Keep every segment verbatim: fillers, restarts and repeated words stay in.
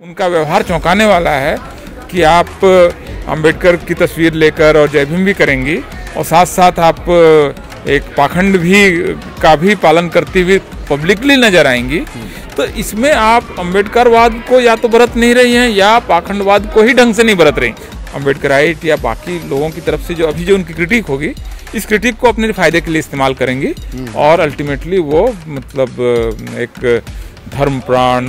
उनका व्यवहार चौंकाने वाला है कि आप अंबेडकर की तस्वीर लेकर और जय भीम भी करेंगी और साथ साथ आप एक पाखंड भी का भी पालन करती हुई पब्लिकली नजर आएंगी। तो इसमें आप अंबेडकरवाद को या तो बरत नहीं रही हैं या पाखंडवाद को ही ढंग से नहीं बरत रही। अंबेडकराइट या बाकी लोगों की तरफ से जो अभी जो उनकी क्रिटिक होगी, इस क्रिटिक को अपने फायदे के लिए इस्तेमाल करेंगी और अल्टीमेटली वो मतलब एक धर्म प्राण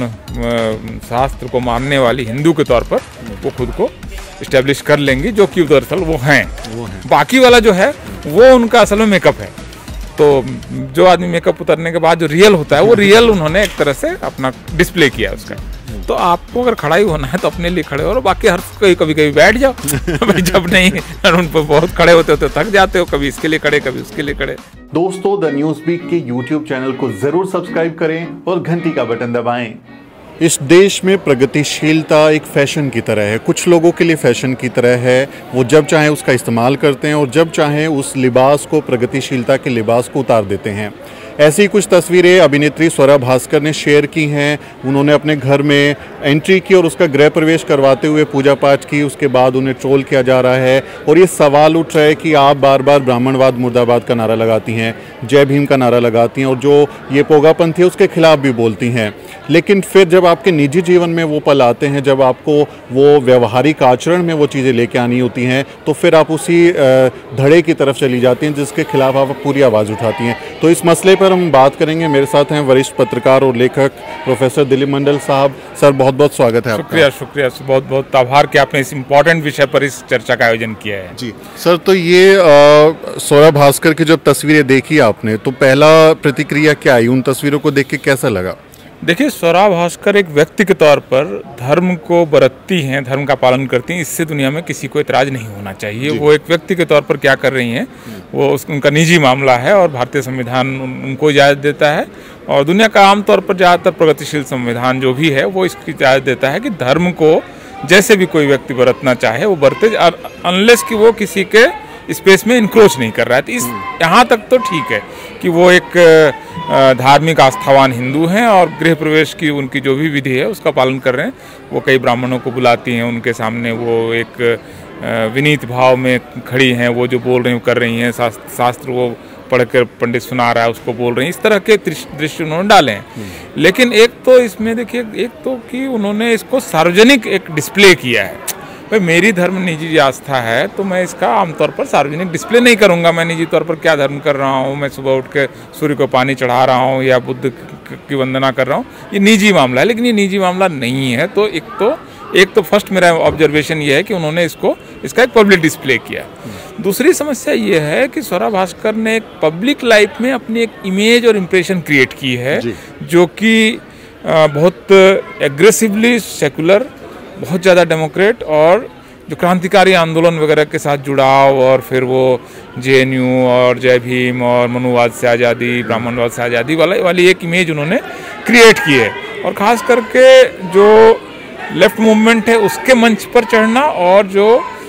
शास्त्र को मानने वाली हिंदू के तौर पर वो खुद को इस्टेब्लिश कर लेंगी, जो कि दरअसल वो हैं वो हैं बाकी वाला जो है वो उनका असल में मेकअप है। तो जो आदमी मेकअप उतरने के बाद जो रियल होता है वो रियल उन्होंने एक तरह से अपना डिस्प्ले किया उसका। तो आपको अगर खड़ा ही होना है तो अपने लिए खड़े हो और बाकी हर कभी कभी कभी बैठ जाओ भाई, जब नहीं उन पर बहुत खड़े होते होते थक जाते हो, कभी इसके लिए खड़े कभी उसके लिए खड़े। दोस्तों, द न्यूज़वीक के यूट्यूब चैनल को जरूर सब्सक्राइब करें और घंटी का बटन दबाएं। इस देश में प्रगतिशीलता एक फैशन की तरह है, कुछ लोगों के लिए फैशन की तरह है। वो जब चाहें उसका इस्तेमाल करते हैं और जब चाहें उस लिबास को, प्रगतिशीलता के लिबास को उतार देते हैं। ऐसी कुछ तस्वीरें अभिनेत्री स्वरा भास्कर ने शेयर की हैं। उन्होंने अपने घर में एंट्री की और उसका गृह प्रवेश करवाते हुए पूजा पाठ की। उसके बाद उन्हें ट्रोल किया जा रहा है और ये सवाल उठ रहा है कि आप बार बार ब्राह्मणवाद मुर्दाबाद का नारा लगाती हैं, जय भीम का नारा लगाती हैं और जो ये पोगापंथी है उसके खिलाफ भी बोलती हैं। लेकिन फिर जब आपके निजी जीवन में वो पल आते हैं, जब आपको वो व्यवहारिक आचरण में वो चीज़ें लेके आनी होती हैं, तो फिर आप उसी धड़े की तरफ चली जाती हैं जिसके खिलाफ आप पूरी आवाज़ उठाती हैं। तो इस मसले पर हम बात करेंगे। मेरे साथ हैं वरिष्ठ पत्रकार और लेखक प्रोफेसर दिलीप मंडल साहब। सर, बहुत बहुत स्वागत है आपका। शुक्रिया शुक्रिया बहुत बहुत आभार कि आपने इस इम्पोर्टेंट विषय पर इस चर्चा का आयोजन किया है। जी सर, तो ये स्वरा भास्कर की जब तस्वीरें देखी आपने तो पहला प्रतिक्रिया क्या आई? उन तस्वीरों को देख के कैसा लगा? देखिए, स्वरा भास्कर एक व्यक्ति के तौर पर धर्म को बरतती हैं, धर्म का पालन करती हैं, इससे दुनिया में किसी को इतराज नहीं होना चाहिए। वो एक व्यक्ति के तौर पर क्या कर रही हैं वो उस, उनका निजी मामला है और भारतीय संविधान उन, उनको इजाज़त देता है और दुनिया का आमतौर पर ज़्यादातर प्रगतिशील संविधान जो भी है वो इसकी इजाज़त देता है कि धर्म को जैसे भी कोई व्यक्ति बरतना चाहे वो बरते, अनलेस कि वो किसी के स्पेस में इंक्रोच नहीं कर रहा है। तो इस यहाँ तक तो ठीक है कि वो एक धार्मिक आस्थावान हिंदू हैं और गृह प्रवेश की उनकी जो भी विधि है उसका पालन कर रहे हैं। वो कई ब्राह्मणों को बुलाती हैं, उनके सामने वो एक विनीत भाव में खड़ी हैं, वो जो बोल रही हैं कर रही हैं, शास्त्र वो पढ़कर पंडित सुना रहा है उसको बोल रही हैं, इस तरह के दृश्य उन्होंने डाले हैं। लेकिन एक तो इसमें देखिए, एक तो कि उन्होंने इसको सार्वजनिक एक डिस्प्ले किया है। भाई, मेरी धर्म निजी आस्था है तो मैं इसका आमतौर पर सार्वजनिक डिस्प्ले नहीं करूंगा। मैं निजी तौर पर क्या धर्म कर रहा हूँ, मैं सुबह उठ के सूर्य को पानी चढ़ा रहा हूँ या बुद्ध की वंदना कर रहा हूँ, ये निजी मामला है। लेकिन ये निजी मामला नहीं है। तो एक तो एक तो फर्स्ट मेरा ऑब्जर्वेशन ये है कि उन्होंने इसको इसका एक पब्लिक डिस्प्ले किया। दूसरी समस्या ये है कि स्वरा भास्कर ने एक पब्लिक लाइफ में अपनी एक इमेज और इम्प्रेशन क्रिएट की है जो कि बहुत एग्रेसिवली सेकुलर, बहुत ज़्यादा डेमोक्रेट और जो क्रांतिकारी आंदोलन वगैरह के साथ जुड़ाव और फिर वो जे एन यू और जय भीम और मनुवाद से आज़ादी, ब्राह्मणवाद से आज़ादी वाला वाली एक इमेज उन्होंने क्रिएट की है। और ख़ास करके जो लेफ्ट मूवमेंट है उसके मंच पर चढ़ना और जो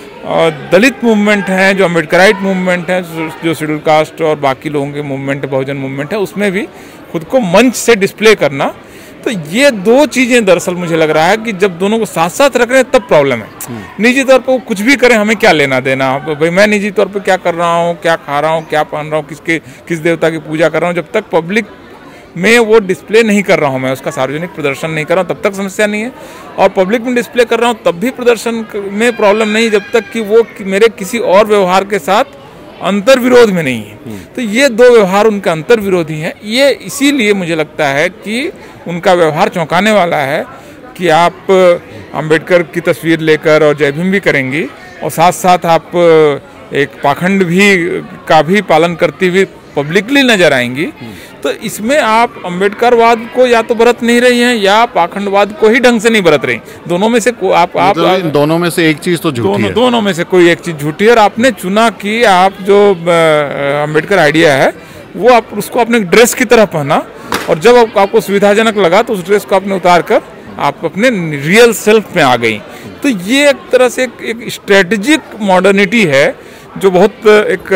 दलित मूवमेंट है, जो अम्बेडकराइट मूवमेंट है, जो शेड्यूल कास्ट और बाकी लोगों के मूवमेंट है, बहुजन मूवमेंट है, उसमें भी खुद को मंच से डिस्प्ले करना। तो ये दो चीज़ें दरअसल मुझे लग रहा है कि जब दोनों को साथ साथ रख रहे हैं तब प्रॉब्लम है। निजी तौर पर वो कुछ भी करें, हमें क्या लेना देना। भाई, मैं निजी तौर पर क्या कर रहा हूँ, क्या खा रहा हूँ, क्या पहन रहा हूँ, किसके किस देवता की पूजा कर रहा हूँ, जब तक पब्लिक में वो डिस्प्ले नहीं कर रहा हूँ, मैं उसका सार्वजनिक प्रदर्शन नहीं कर रहा हूँ, तब तक समस्या नहीं है। और पब्लिक में डिस्प्ले कर रहा हूँ तब भी प्रदर्शन में प्रॉब्लम नहीं, जब तक कि वो मेरे किसी और व्यवहार के साथ अंतर विरोध में नहीं है। तो ये दो व्यवहार उनका अंतर विरोधी हैं। ये इसीलिए मुझे लगता है कि उनका व्यवहार चौंकाने वाला है कि आप अंबेडकर की तस्वीर लेकर और जय भीम भी करेंगी और साथ साथ आप एक पाखंड भी का भी पालन करती हुई पब्लिकली नजर आएंगी। तो इसमें आप अंबेडकरवाद को या तो बरत नहीं रही हैं या पाखंडवाद को ही ढंग से नहीं बरत रही। दोनों में से आप आप मतलब दोनों में से एक चीज तो झूठी दोनों है। दोनों में से कोई एक चीज झूठी है और आपने चुना कि आप जो अंबेडकर आइडिया है वो आप उसको अपने ड्रेस की तरह पहना और जब आप, आपको सुविधाजनक लगा तो उस ड्रेस को आपने उतार कर आप अपने रियल सेल्फ में आ गई। तो ये एक तरह से एक, एक स्ट्रेटेजिक मॉडर्निटी है जो बहुत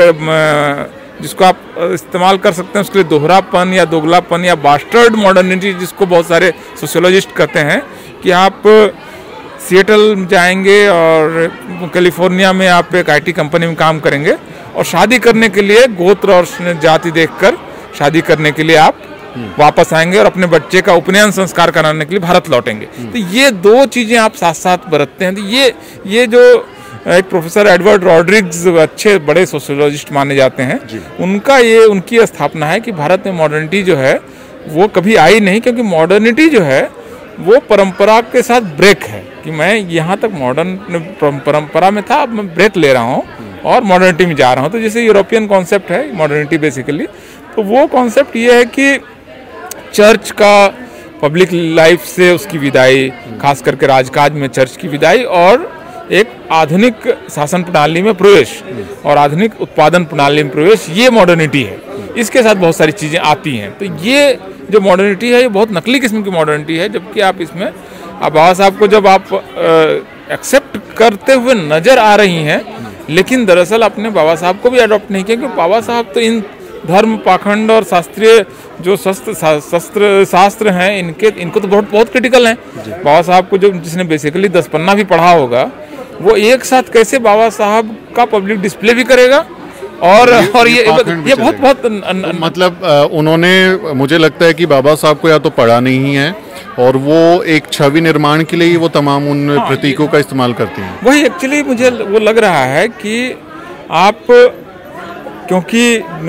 एक जिसको आप इस्तेमाल कर सकते हैं, उसके लिए दोहरापन या दोगलापन या बास्टर्ड मॉडर्निटी जिसको बहुत सारे सोशियोलॉजिस्ट कहते हैं, कि आप सिएटल जाएंगे और कैलिफोर्निया में आप एक आईटी कंपनी में काम करेंगे और शादी करने के लिए गोत्र और जाति देखकर शादी करने के लिए आप वापस आएंगे और अपने बच्चे का उपनयन संस्कार कराने के लिए भारत लौटेंगे। तो ये दो चीज़ें आप साथ साथ बरतते हैं। तो ये ये जो एक प्रोफेसर एडवर्ड रॉड्रिग्स अच्छे बड़े सोशियोलॉजिस्ट माने जाते हैं, उनका ये उनकी स्थापना है कि भारत में मॉडर्निटी जो है वो कभी आई नहीं, क्योंकि मॉडर्निटी जो है वो परंपरा के साथ ब्रेक है कि मैं यहाँ तक मॉडर्न परंपरा में था, अब मैं ब्रेक ले रहा हूँ और मॉडर्निटी में जा रहा हूँ। तो जैसे यूरोपियन कॉन्सेप्ट है मॉडर्निटी बेसिकली, तो वो कॉन्सेप्ट ये है कि चर्च का पब्लिक लाइफ से उसकी विदाई, खास करके राजकाज में चर्च की विदाई, और एक आधुनिक शासन प्रणाली में प्रवेश और आधुनिक उत्पादन प्रणाली में प्रवेश, ये मॉडर्निटी है। इसके साथ बहुत सारी चीज़ें आती हैं। तो ये जो मॉडर्निटी है ये बहुत नकली किस्म की मॉडर्निटी है, जबकि आप इसमें अब बाबा साहब को जब आप एक्सेप्ट करते हुए नज़र आ रही हैं, लेकिन दरअसल अपने बाबा साहब को भी अडॉप्ट नहीं किया, क्योंकि बाबा साहब तो इन धर्म पाखंड और शास्त्रीय जो शस्त्र शास्त्र शास्त्र हैं इनके इनको तो बहुत बहुत क्रिटिकल हैं। बाबा साहब को जो जिसने बेसिकली दस पन्ना भी पढ़ा होगा, वो एक साथ कैसे बाबा साहब का पब्लिक डिस्प्ले भी करेगा और ये, और ये ये, ये बहुत बहुत न, न, मतलब उन्होंने, मुझे लगता है कि बाबा साहब को या तो पढ़ा नहीं है और वो एक छवि निर्माण के लिए वो तमाम उन हाँ, प्रतीकों का इस्तेमाल करते हैं। वही एक्चुअली मुझे वो लग रहा है कि आप, क्योंकि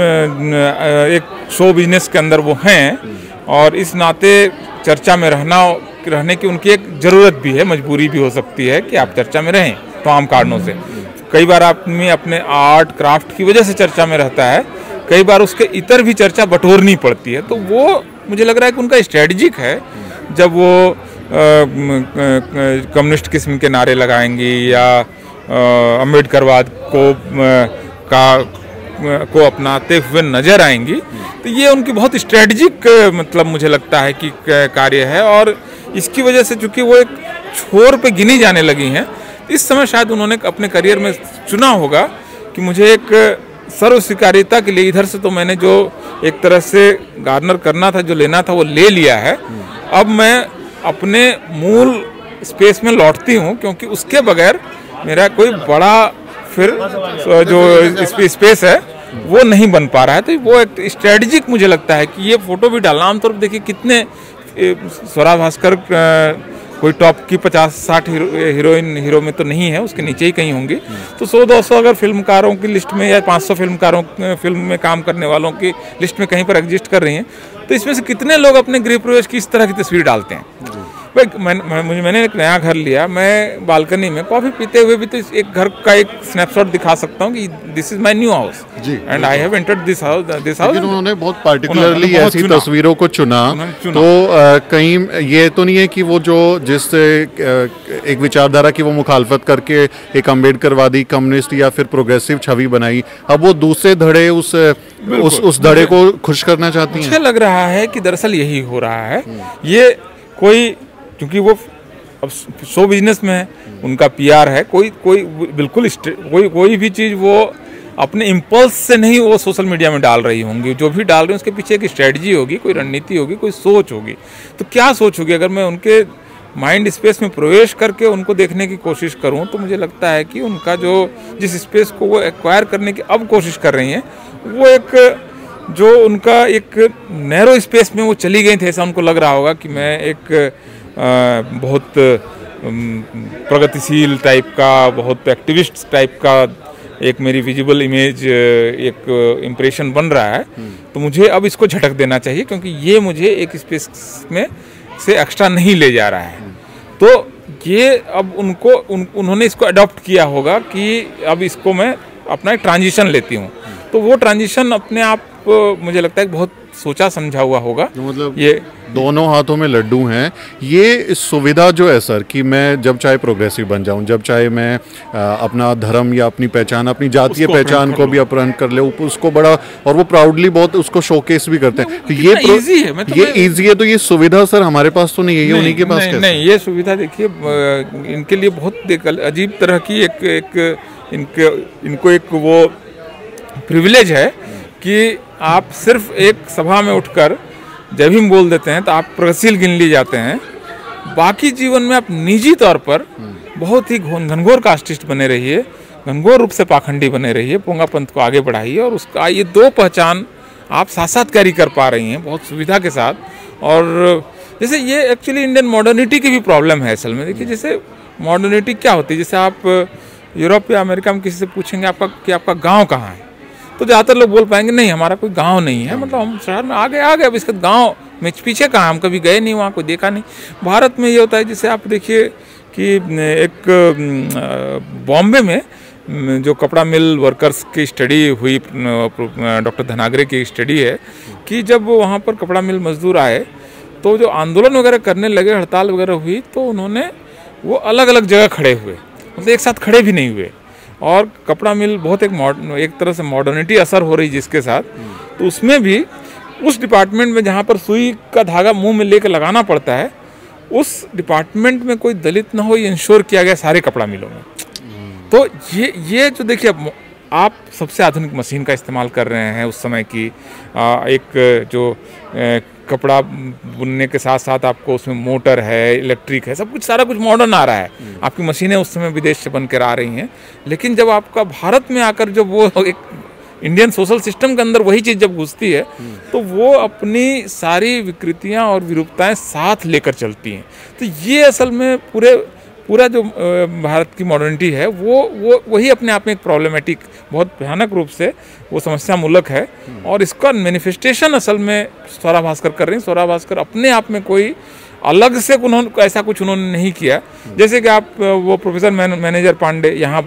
एक शो बिजनेस के अंदर वो हैं और इस नाते चर्चा में रहना रहने की उनकी एक ज़रूरत भी है, मजबूरी भी हो सकती है कि आप चर्चा में रहें तमाम कारणों से। कई बार आदमी अपने आर्ट क्राफ्ट की वजह से चर्चा में रहता है, कई बार उसके इतर भी चर्चा बटोरनी पड़ती है। तो वो मुझे लग रहा है कि उनका स्ट्रेटजिक है, जब वो कम्युनिस्ट किस्म के नारे लगाएंगी या अम्बेडकरवाद को आ, का को अपनाते हुए नजर आएंगी, तो ये उनकी बहुत स्ट्रेटजिक मतलब मुझे लगता है कि कार्य है। और इसकी वजह से चूंकि वो एक छोर पे गिनी जाने लगी हैं, इस समय शायद उन्होंने अपने करियर में चुना होगा कि मुझे एक सर्व स्वीकार्यता के लिए, इधर से तो मैंने जो एक तरह से गार्नर करना था, जो लेना था वो ले लिया है, अब मैं अपने मूल स्पेस में लौटती हूँ, क्योंकि उसके बगैर मेरा कोई बड़ा फिर जो स्पेस है वो नहीं बन पा रहा है। तो वो एक स्ट्रेटजिक मुझे लगता है कि ये फोटो भी डालना, आमतौर पर देखिए कितने स्वरा भास्कर कोई टॉप की पचास साठ हीरो, हीरोइन हीरो में तो नहीं है, उसके नीचे ही कहीं होंगी। तो सौ दो सौ अगर फिल्मकारों की लिस्ट में या पाँच सौ फिल्मकारों फिल्म में काम करने वालों की लिस्ट में कहीं पर एग्जिस्ट कर रही हैं, तो इसमें से कितने लोग अपने गृह प्रवेश की इस तरह की तस्वीर डालते हैं। भाई मैं, मैं, मुझे मैंने एक नया घर लिया, मैं बालकनी में कॉफी पीते हुए भी तो एक घर का एक स्नैपशॉट दिखा सकता हूँ कि this is my new house and I have entered this house this house. उन्होंने बहुत पार्टिकुलरली ऐसी तस्वीरों को चुना, तो आ, कहीं ये तो नहीं है कि वो जो जिस एक विचारधारा की वो मुखालफत करके एक अम्बेडकरवादी कम्युनिस्ट या फिर प्रोग्रेसिव छवि बनाई, अब वो दूसरे धड़े उस उस उस धड़े को खुश करना चाहती हैं। मुझे लग रहा है कि दरअसल यही हो रहा है। ये कोई, क्योंकि वो अब शो बिजनेस में है, उनका पीआर है, कोई कोई बिल्कुल कोई कोई भी चीज़ वो अपने इम्पल्स से नहीं वो सोशल मीडिया में डाल रही होंगी। जो भी डाल रही हैं उसके पीछे एक स्ट्रेटजी होगी, कोई रणनीति होगी, कोई सोच होगी। तो क्या सोच होगी? अगर मैं उनके माइंड स्पेस में प्रवेश करके उनको देखने की कोशिश करूं, तो मुझे लगता है कि उनका जो जिस स्पेस को वो एक्वायर करने की अब कोशिश कर रही हैं, वो एक जो उनका एक नैरो स्पेस में वो चली गई थी, ऐसा उनको लग रहा होगा कि मैं एक आ, बहुत प्रगतिशील टाइप का, बहुत एक्टिविस्ट टाइप का एक मेरी विजिबल इमेज, एक इम्प्रेशन बन रहा है। तो मुझे अब इसको झटक देना चाहिए, क्योंकि ये मुझे एक स्पेस में से एक्स्ट्रा नहीं ले जा रहा है। तो ये अब उनको उन, उन्होंने इसको अडॉप्ट किया होगा कि अब इसको मैं अपना एक ट्रांजिशन लेती हूँ। तो वो ट्रांजिशन अपने आप मुझे लगता है बहुत सोचा समझा हुआ होगा। मतलब ये दोनों हाथों में लड्डू हैं। ये सुविधा जो है सर, कि मैं जब चाहे प्रोग्रेसिव बन जाऊं, जब चाहे मैं आ, अपना धर्म या अपनी पहचान, अपनी जातीय पहचान को भी अपहरण कर ले, उसको बड़ा, और वो प्राउडली बहुत उसको शोकेस भी करते हैं। तो ये इजी है, ये इजी है। तो ये सुविधा सर हमारे पास तो नहीं है, ये उन्हीं के पास नहीं, नहीं, ये सुविधा देखिए इनके लिए बहुत अजीब तरह की एक एक इनके इनको एक वो प्रिविलेज है कि आप सिर्फ एक सभा में उठकर जब भी बोल देते हैं तो आप प्रगतिशील गिन लिए जाते हैं। बाकी जीवन में आप निजी तौर पर बहुत ही घनघोर कास्टिस्ट बने रहिए, घनघोर रूप से पाखंडी बने रहिए, पोंगा पंथ को आगे बढ़ाइए और उसका ये दो पहचान आप साथ साथ कैरी कर पा रही हैं बहुत सुविधा के साथ। और जैसे ये एक्चुअली इंडियन मॉडर्निटी की भी प्रॉब्लम है असल में। देखिए जैसे मॉडर्निटी क्या होती है, जैसे आप यूरोप या अमेरिका में किसी से पूछेंगे आपका कि आपका गांव कहाँ है, तो ज़्यादातर लोग बोल पाएंगे नहीं हमारा कोई गांव नहीं है, मतलब हम शहर में आ गए आ गए अब इसके गांव में पीछे कहाँ, हम कभी गए नहीं वहाँ, कोई देखा नहीं। भारत में ये होता है, जैसे आप देखिए कि एक बॉम्बे में जो कपड़ा मिल वर्कर्स की स्टडी हुई, डॉक्टर धनागरे की स्टडी है कि जब वहाँ पर कपड़ा मिल मजदूर आए तो जो आंदोलन वगैरह करने लगे, हड़ताल वगैरह हुई, तो उन्होंने वो अलग अलग जगह खड़े हुए, मतलब एक साथ खड़े भी नहीं हुए। और कपड़ा मिल बहुत एक मॉडर्न, एक तरह से मॉडर्निटी असर हो रही जिसके साथ, तो उसमें भी उस डिपार्टमेंट में जहाँ पर सुई का धागा मुंह में लेकर लगाना पड़ता है, उस डिपार्टमेंट में कोई दलित ना हो, ये इंश्योर किया गया सारे कपड़ा मिलों में। तो ये ये जो देखिए आप सबसे आधुनिक मशीन का इस्तेमाल कर रहे हैं उस समय की, आ, एक जो ए, कपड़ा बुनने के साथ साथ आपको उसमें मोटर है, इलेक्ट्रिक है, सब कुछ सारा कुछ मॉडर्न आ रहा है। आपकी मशीनें उस समय विदेश से बन कर आ रही हैं, लेकिन जब आपका भारत में आकर जब वो एक इंडियन सोशल सिस्टम के अंदर वही चीज़ जब घुसती है तो वो अपनी सारी विकृतियां और विरूपताएं साथ लेकर चलती हैं। तो ये असल में पूरे पूरा जो भारत की मॉडर्निटी है वो वो वही अपने आप में एक प्रॉब्लमेटिक, बहुत भयानक रूप से वो समस्या मूलक है। और इसका मैनिफेस्टेशन असल में स्वरा भास्कर कर रही हैं। स्वरा भास्कर अपने आप में कोई अलग से उन्होंने ऐसा कुछ उन्होंने नहीं किया। जैसे कि आप वो प्रोफेसर मैनेजर पांडे, यहाँ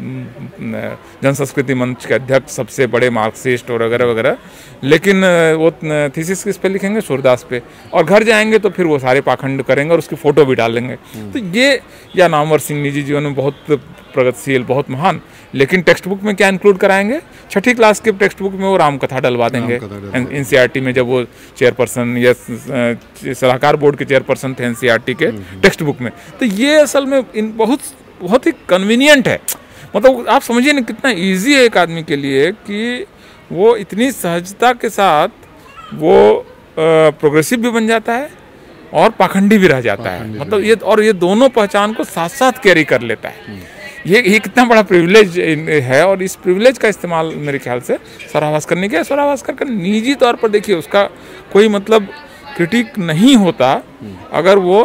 जन संस्कृति मंच के अध्यक्ष, सबसे बड़े मार्क्सिस्ट और वगैरह वगैरह, लेकिन वो थीसिस किस पे लिखेंगे, सूरदास पे, और घर जाएंगे तो फिर वो सारे पाखंड करेंगे और उसकी फ़ोटो भी डालेंगे। तो ये, या नामवर सिंह निजी जीवन में बहुत प्रगतिशील, बहुत महान, लेकिन टेक्स्ट बुक में क्या इंक्लूड कराएंगे, छठी क्लास के टेक्स्ट बुक में वो राम कथा डलवा देंगे। एनसीईआरटी में जब वो चेयरपर्सन या सलाहकार बोर्ड के चेयरपर्सन थे एनसीईआरटी के टेक्स्ट बुक में, तो ये असल में इन बहुत बहुत ही कन्वीनियंट है। मतलब आप समझिए ना कितना इजी है एक आदमी के लिए कि वो इतनी सहजता के साथ वो प्रोग्रेसिव भी बन जाता है और पाखंडी भी रह जाता है। मतलब ये, और ये दोनों पहचान को साथ साथ कैरी कर लेता है। ये ये कितना बड़ा प्रिविलेज है, और इस प्रिविलेज का इस्तेमाल मेरे ख्याल से स्वरा भास्कर ने किया। स्वरा भास्कर का निजी तौर पर देखिए उसका कोई मतलब क्रिटिक नहीं होता। अगर वो,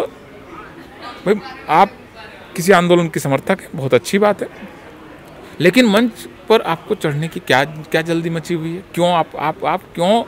भाई आप किसी आंदोलन की समर्थक है, बहुत अच्छी बात है, लेकिन मंच पर आपको चढ़ने की क्या क्या जल्दी मची हुई है? क्यों आप आप आप क्यों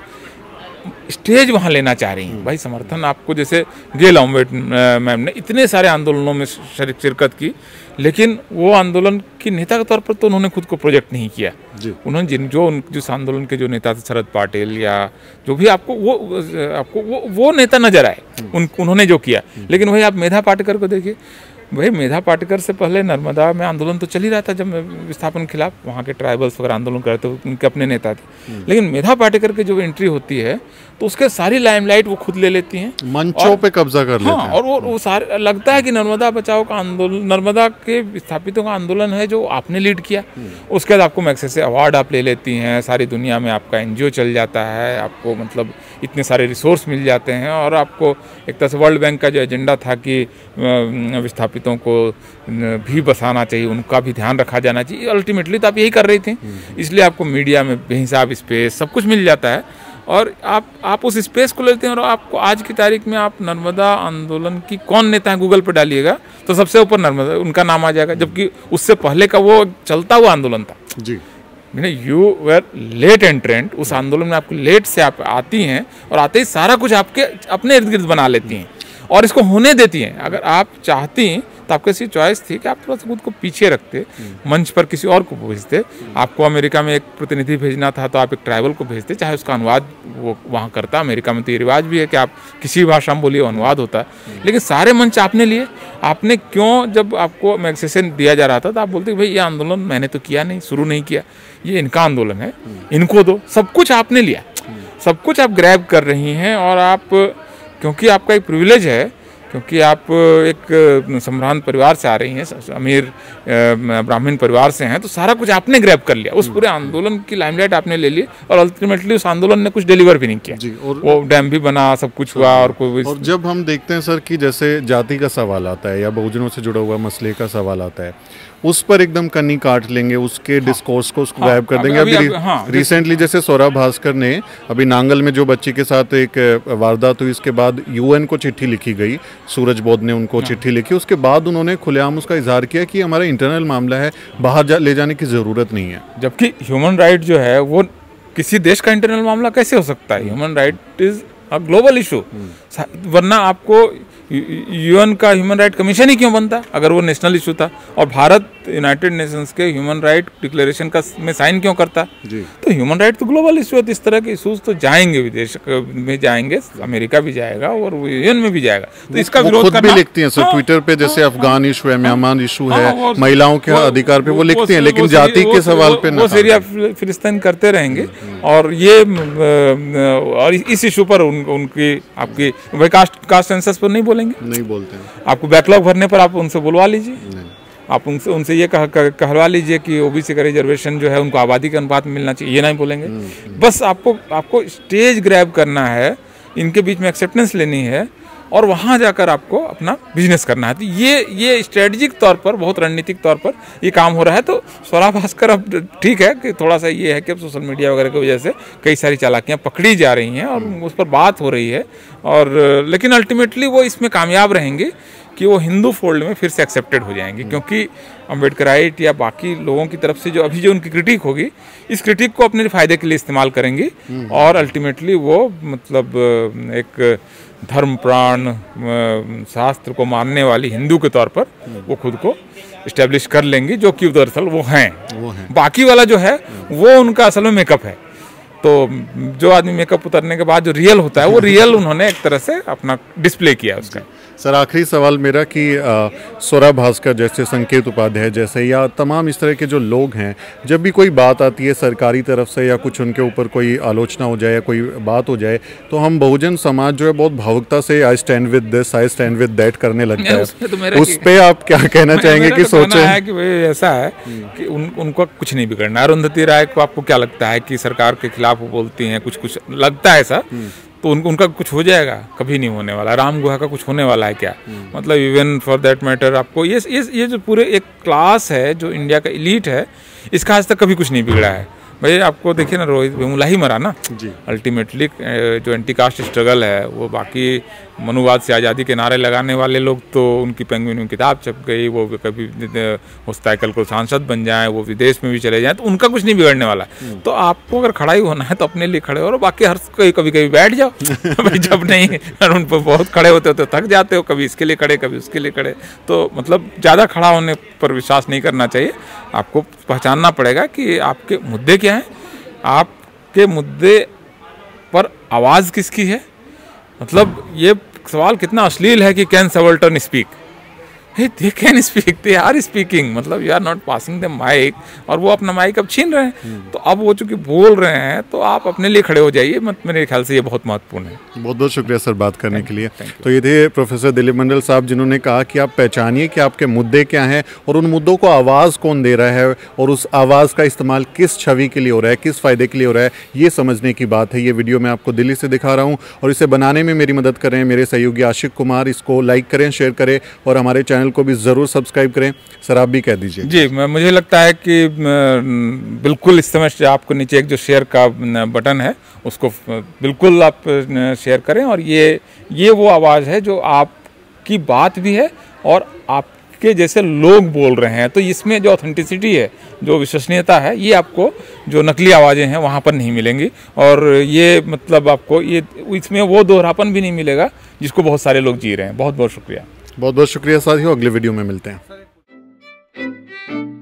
स्टेज वहाँ लेना चाह रही हैं? भाई समर्थन आपको, जैसे गेल ऑम्वेट मैम ने इतने सारे आंदोलनों में शिरकत की, लेकिन वो आंदोलन की नेता के तौर पर तो उन्होंने खुद को प्रोजेक्ट नहीं किया। उन्होंने जिन जो जिस आंदोलन के जो नेता थे, शरद पाटिल या जो भी, आपको वो आपको वो वो नेता नजर आए उन उन्होंने जो किया। लेकिन वही आप मेधा पाटकर को देखिए, भाई मेधा पाटकर से पहले नर्मदा में आंदोलन तो चल ही रहा था, जब विस्थापन के खिलाफ वहाँ के ट्राइबल्स वगैरह आंदोलन कर रहे थे, उनके अपने नेता थे। लेकिन मेधा पाटकर की जो एंट्री होती है तो उसके सारी लाइमलाइट वो खुद ले लेती हैं, मंचों पे कब्जा कर लेते हैं। और वो वो सारे लगता है कि नर्मदा बचाओ का आंदोलन, नर्मदा के विस्थापितों का आंदोलन है जो आपने लीड किया। उसके बाद आपको मैग्सेसे से अवार्ड आप ले लेती हैं, सारी दुनिया में आपका एनजीओ चल जाता है, आपको मतलब इतने सारे रिसोर्स मिल जाते हैं, और आपको एक तरह से वर्ल्ड बैंक का जो एजेंडा था कि विस्थापितों को भी बसाना चाहिए, उनका भी ध्यान रखा जाना चाहिए, अल्टीमेटली तो आप यही कर रही थी। इसलिए आपको मीडिया में बेहिसाब स्पेस सब कुछ मिल जाता है, और आप आप उस स्पेस को लेते हैं। और आपको आज की तारीख में आप नर्मदा आंदोलन की कौन नेता है गूगल पर डालिएगा तो सबसे ऊपर नर्मदा उनका नाम आ जाएगा, जबकि उससे पहले का वो चलता हुआ आंदोलन था जी। यू वेर लेट एंट्रेंट, उस आंदोलन में आपको लेट से आप आती हैं, और आते ही सारा कुछ आपके अपने इर्द गिर्द बना लेती हैं और इसको होने देती हैं। अगर आप चाहती तो आपको ऐसी चॉइस थी कि आप थोड़ा सा खुद को पीछे रखते, मंच पर किसी और को भेजते। आपको अमेरिका में एक प्रतिनिधि भेजना था तो आप एक ट्राइबल को भेजते, चाहे उसका अनुवाद वो वहाँ करता। अमेरिका में तो ये रिवाज भी है कि आप किसी भाषा में बोलिए, अनुवाद होता है। लेकिन सारे मंच आपने लिए। आपने क्यों, जब आपको मैग्सेसे दिया जा रहा था तो आप बोलते भाई ये आंदोलन मैंने तो किया नहीं, शुरू नहीं किया, ये इनका आंदोलन है, इनको दो। सब कुछ आपने लिया, सब कुछ आप ग्रैब कर रही हैं। और आप, क्योंकि आपका एक प्रिविलेज है क्योंकि आप एक सम्भ्रांत परिवार से आ रही हैं, अमीर ब्राह्मण परिवार से हैं, तो सारा कुछ आपने ग्रैब कर लिया, उस पूरे आंदोलन की लाइमलाइट आपने ले ली और अल्टीमेटली उस आंदोलन ने कुछ डिलीवर भी नहीं किया जी। और वो डैम भी बना, सब कुछ हुआ और कोई। और जब हम देखते हैं सर कि जैसे जाति का सवाल आता है या बहुजनों से जुड़ा हुआ मसले का सवाल आता है, उस पर एकदम कन्नी काट लेंगे, उसके हाँ, डिस्कोर्स को उसको गायब हाँ, कर देंगे। अभी, अभी हाँ, रिसेंटली जैसे सौरभ भास्कर ने अभी नांगल में जो बच्ची के साथ एक वारदात हुई, इसके बाद यूएन को चिट्ठी लिखी गई, सूरज बोध ने उनको हाँ, चिट्ठी लिखी, उसके बाद उन्होंने खुलेआम उसका इजहार किया कि हमारा इंटरनल मामला है, बाहर जा, ले जाने की जरूरत नहीं है। जबकि ह्यूमन राइट जो है वो किसी देश का इंटरनल मामला कैसे हो सकता है? Human right is a global issue, वरना आपको यूएन का ह्यूमन राइट कमीशन ही क्यों बनता अगर वो नेशनल इशू था? और भारत यूनाइटेड नेशंस के ह्यूमन राइट डिक्लेरेशन का में साइन क्यों करता? जी। तो ह्यूमन राइट तो ग्लोबल इशू है, तो इस तरह के इशूज तो जाएंगे, विदेश में जाएंगे, अमेरिका भी जाएगा और यूएन में भी जाएगा। तो इसका विरोध खुद भी लिखती हैं सर ट्विटर पे, जैसे अफगान इशू है, म्यांमार इशू है, महिलाओं के अधिकार पे वो लिखती हैं, लेकिन जाति के सवाल पे वो सीरिया फिलिस्तीन करते रहेंगे। और ये और इस इशू पर उनकी आपकी वही कास्ट कास्ट सेंसस पर नहीं बोलेंगे, नहीं बोलते हैं। आपको बैकलॉग भरने पर आप उनसे बुलवा लीजिए, आप उनसे उनसे ये कह, कह, कहलवा लीजिए कि ओबीसी का रिजर्वेशन जो है उनको आबादी के अनुपात में मिलना चाहिए, ये नहीं बोलेंगे। बस आपको आपको स्टेज ग्रैब करना है, इनके बीच में एक्सेप्टेंस लेनी है और वहाँ जाकर आपको अपना बिजनेस करना है। तो ये ये स्ट्रेटजिक तौर पर, बहुत रणनीतिक तौर पर ये काम हो रहा है। तो सौरभ भास्कर अब ठीक है कि थोड़ा सा ये है कि अब सोशल मीडिया वगैरह की वजह से कई सारी चालाकियाँ पकड़ी जा रही हैं और उस पर बात हो रही है, और लेकिन अल्टीमेटली वो इसमें कामयाब रहेंगे कि वो हिंदू फोल्ड में फिर से एक्सेप्टेड हो जाएंगे, क्योंकि अम्बेडकराइट या बाकी लोगों की तरफ से जो अभी जो उनकी क्रिटिक होगी, इस क्रिटिक को अपने फायदे के लिए इस्तेमाल करेंगी और अल्टीमेटली वो मतलब एक धर्म प्राण शास्त्र को मानने वाली हिंदू के तौर पर वो खुद को इस्टेब्लिश कर लेंगी, जो कि दरअसल वो हैं वो हैं बाकी वाला जो है वो उनका असल में मेकअप है। तो जो आदमी मेकअप उतरने के बाद जो रियल होता है वो रियल उन्होंने एक तरह से अपना डिस्प्ले किया उसका। सर आखिरी सवाल मेरा कि सौरभ भास्कर जैसे, संकेत उपाध्याय जैसे, या तमाम इस तरह के जो लोग हैं, जब भी कोई बात आती है सरकारी तरफ से या कुछ उनके ऊपर कोई आलोचना हो जाए या कोई बात हो जाए, तो हम बहुजन समाज जो है बहुत भावुकता से I stand with this, I stand with that करने लगता है। तो उस पर आप क्या कहना चाहेंगे कि सोचे है कि भाई ऐसा है कि उन, उनको कुछ नहीं बिगड़ना। अरुंधति राय को आपको क्या लगता है कि सरकार के खिलाफ वो बोलती हैं, कुछ कुछ लगता है ऐसा, तो उन, उनका कुछ हो जाएगा? कभी नहीं होने वाला। राम गुहा का कुछ होने वाला है क्या? मतलब इवन फॉर दैट मैटर आपको ये ये ये जो पूरे एक क्लास है जो इंडिया का एलीट है, इसका आज तक कभी कुछ नहीं बिगड़ा है। भाई आपको देखिए ना, रोहित वेमुला ही मरा ना अल्टीमेटली। जो एंटी कास्ट स्ट्रगल है वो, बाकी मनुवाद से आज़ादी के नारे लगाने वाले लोग तो उनकी पेंगुइन किताब छप गई, वो कभी हो सकता है कल को सांसद बन जाएं, वो विदेश में भी चले जाएं, तो उनका कुछ नहीं बिगड़ने वाला है। तो आपको अगर खड़ा ही होना है तो अपने लिए खड़े हो, और बाकी हर कभी कभी कभी बैठ जाओ भाई जब नहीं उन पर बहुत खड़े होते हो तो थक जाते हो, कभी इसके लिए खड़े कभी उसके लिए खड़े। तो मतलब ज़्यादा खड़ा होने पर विश्वास नहीं करना चाहिए। आपको पहचानना पड़ेगा कि आपके मुद्दे क्या हैं, आपके मुद्दे पर आवाज़ किसकी है। मतलब ये सवाल कितना अश्लील है कि can subaltern speak, they can speak, they are speaking, मतलब you are not passing the mic, और वो अपना माइक अब छीन रहे हैं। तो अब वो चूंकि बोल रहे हैं तो आप अपने लिए खड़े हो जाइए। मत मेरे ख्याल से ये बहुत महत्वपूर्ण है। बहुत बहुत शुक्रिया सर बात करने के लिए। तो ये थे प्रोफेसर दिलीप मंडल साहब, जिन्होंने कहा कि आप पहचानिए कि आपके मुद्दे क्या हैं और उन मुद्दों को आवाज़ कौन दे रहा है और उस आवाज़ का इस्तेमाल किस छवि के लिए हो रहा है, किस फ़ायदे के लिए हो रहा है, ये समझने की बात है। ये वीडियो मैं आपको दिल्ली से दिखा रहा हूँ और इसे बनाने में मेरी मदद कर रहे हैं मेरे सहयोगी आशिक कुमार। इसको लाइक करें, शेयर करें और हमारे चैनल को भी ज़रूर सब्सक्राइब करें। सर आप भी कह दीजिए। जी, मुझे लगता है कि बिल्कुल इस समय आपको नीचे एक जो शेयर का बटन है उसको बिल्कुल आप शेयर करें, और ये ये वो आवाज़ है जो आपकी बात भी है और आपके जैसे लोग बोल रहे हैं। तो इसमें जो ऑथेंटिसिटी है, जो विश्वसनीयता है, ये आपको जो नकली आवाज़ें हैं वहाँ पर नहीं मिलेंगी। और ये मतलब आपको ये इसमें वो दोहरापन भी नहीं मिलेगा जिसको बहुत सारे लोग जी रहे हैं। बहुत बहुत शुक्रिया। बहुत बहुत शुक्रिया साथियों, अगले वीडियो में मिलते हैं।